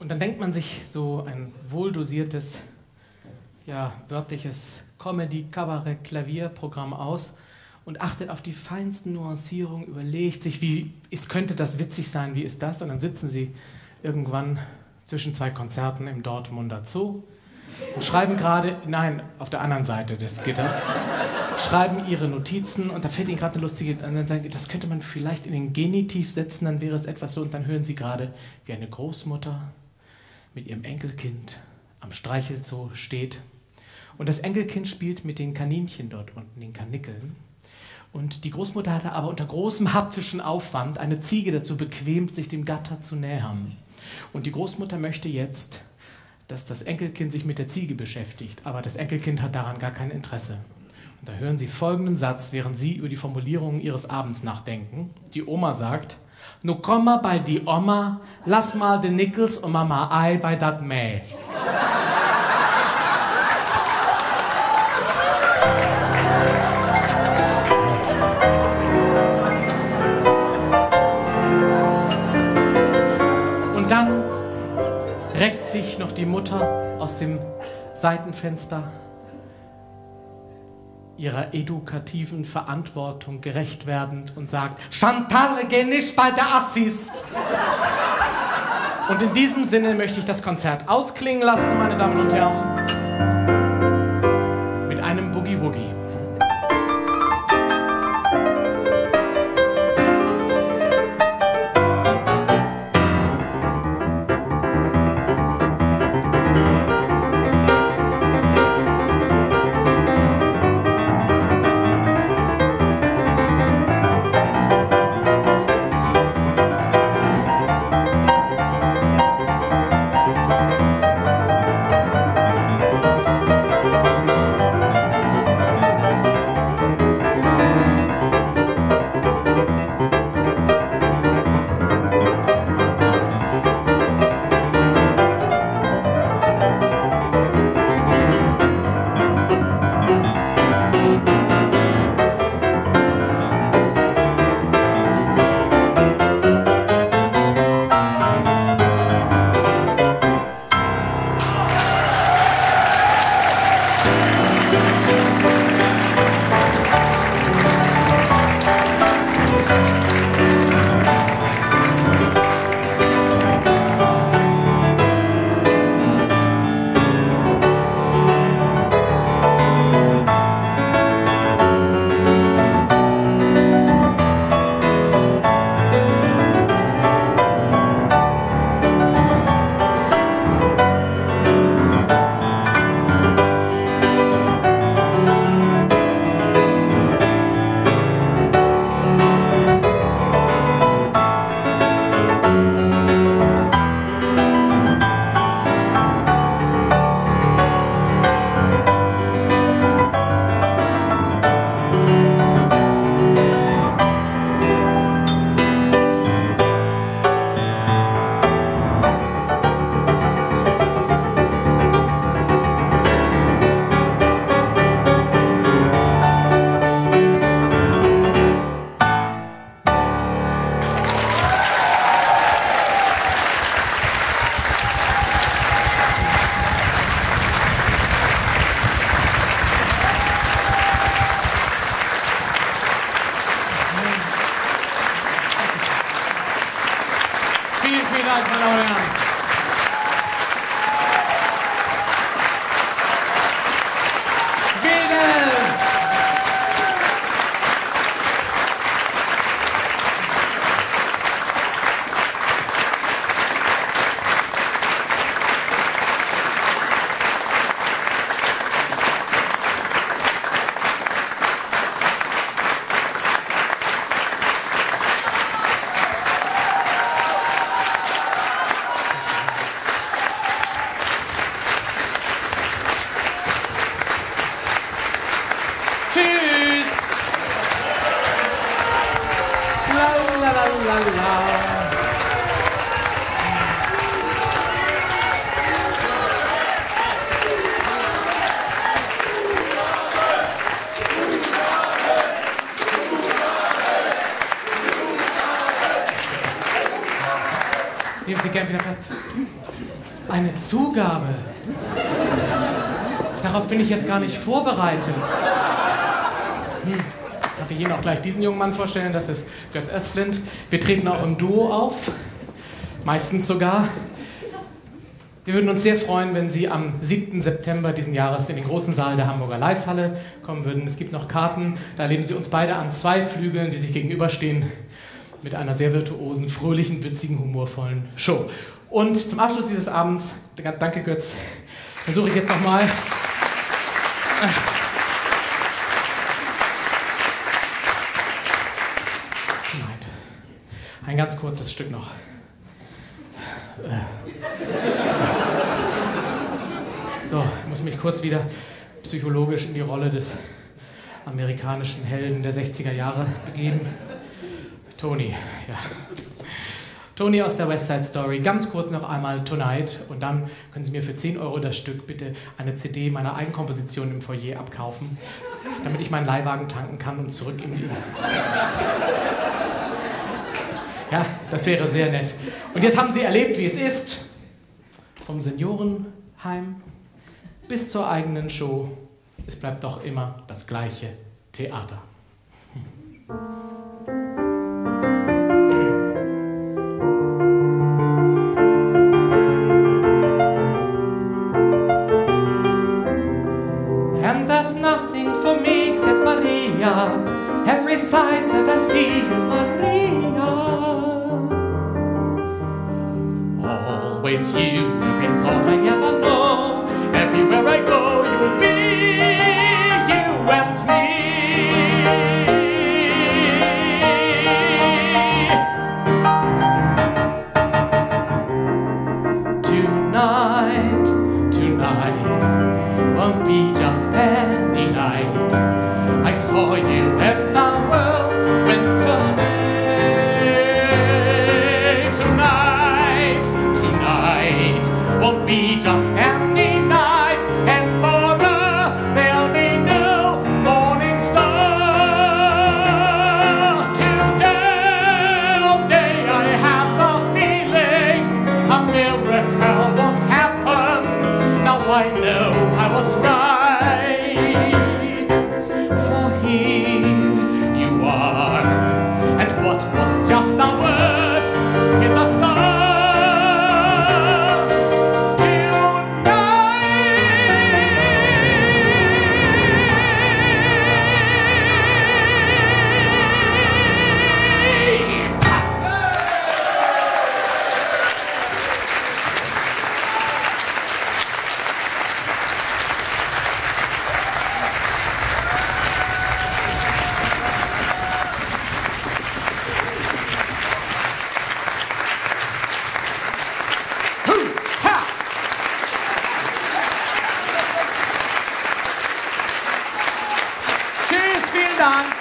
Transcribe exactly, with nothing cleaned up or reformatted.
Und dann denkt man sich so ein wohldosiertes, ja, wörtliches Comedy-Kabarett-Klavierprogramm aus und achtet auf die feinsten Nuancierungen, überlegt sich, wie ist, könnte das witzig sein, wie ist das? Und dann sitzen sie irgendwann zwischen zwei Konzerten im Dortmunder Zoo und schreiben gerade, nein, auf der anderen Seite des Gitters, schreiben ihre Notizen und da fällt ihnen gerade eine lustige, und dann sagen, das könnte man vielleicht in den Genitiv setzen, dann wäre es etwas, und dann hören sie gerade, wie eine Großmutter mit ihrem Enkelkind am Streichelzoo steht. Und das Enkelkind spielt mit den Kaninchen dort unten, den Karnickeln. Und die Großmutter hatte aber unter großem haptischen Aufwand eine Ziege dazu bequemt, sich dem Gatter zu nähern. Und die Großmutter möchte jetzt, dass das Enkelkind sich mit der Ziege beschäftigt, aber das Enkelkind hat daran gar kein Interesse. Und da hören Sie folgenden Satz, während Sie über die Formulierungen Ihres Abends nachdenken. Die Oma sagt, nu komm mal bei die Oma, lass mal den Nickels und Mama Ei bei dat Mäh. Und dann reckt sich noch die Mutter aus dem Seitenfenster ihrer edukativen Verantwortung gerecht werdend und sagt, Chantal, geh nicht bei der Assis. Und in diesem Sinne möchte ich das Konzert ausklingen lassen, meine Damen und Herren, mit einem Boogie-Woogie. Vielen, vielen Dank, meine Damen und Herren. Wedel! Nehmen Sie gern wieder Platz. Eine Zugabe. Darauf bin ich jetzt gar nicht vorbereitet. Hm. Darf ich Ihnen auch gleich diesen jungen Mann vorstellen? Das ist Götz Östlund. Wir treten auch im Duo auf. Meistens sogar. Wir würden uns sehr freuen, wenn Sie am siebten September diesen Jahres in den großen Saal der Hamburger Leishalle kommen würden. Es gibt noch Karten, da erleben Sie uns beide an zwei Flügeln, die sich gegenüberstehen, mit einer sehr virtuosen, fröhlichen, witzigen, humorvollen Show. Und zum Abschluss dieses Abends, danke Götz, versuche ich jetzt nochmal. Ein ganz kurzes Stück noch. So, ich muss mich kurz wieder psychologisch in die Rolle des amerikanischen Helden der sechziger Jahre begeben. Tony, ja. Tony aus der West Side Story. Ganz kurz noch einmal Tonight und dann können Sie mir für zehn Euro das Stück bitte eine C D meiner Eigenkomposition im Foyer abkaufen, damit ich meinen Leihwagen tanken kann und zurück in die... Ja, das wäre sehr nett. Und jetzt haben Sie erlebt, wie es ist, vom Seniorenheim bis zur eigenen Show. Es bleibt doch immer das gleiche Theater. And there's nothing for me except Maria. Every sight that I see is Maria. Always you, every thought I ever know. Everywhere I go, you will be you and me. Tonight, tonight won't be just any night. I saw you and the world went away. Tonight, tonight won't be just any night, and for us there'll be no morning star. Today, all day I have the feeling a miracle won't happen. Now I know I was right, for here you are, and what was just a word is a star. Tschüss, vielen Dank.